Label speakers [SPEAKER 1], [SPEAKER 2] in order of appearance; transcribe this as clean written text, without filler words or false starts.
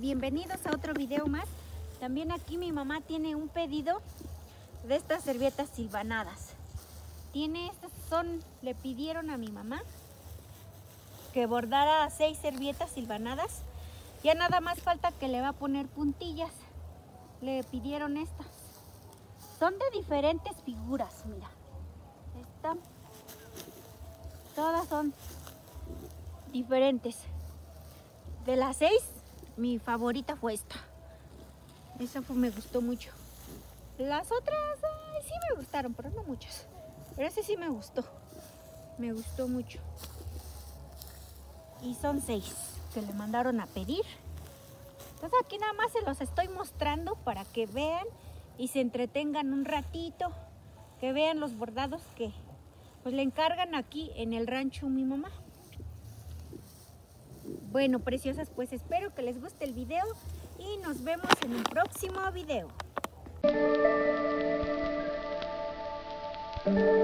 [SPEAKER 1] bienvenidos a otro video más. También aquí mi mamá tiene un pedido de estas servietas silvanadas. Le pidieron a mi mamá que bordara 6 servietas silvanadas. Ya nada más falta que le va a poner puntillas. Le pidieron estas. Son de diferentes figuras, mira. Todas son diferentes. De las 6, mi favorita fue esta. Me gustó mucho. Las otras, sí me gustaron, pero no muchas. Pero ese sí me gustó. Me gustó mucho. Y son 6 que le mandaron a pedir. Entonces aquí nada más se los estoy mostrando para que vean y se entretengan un ratito. Que vean los bordados que pues le encargan aquí en el rancho mi mamá. Bueno, preciosas, pues espero que les guste el video y nos vemos en un próximo video.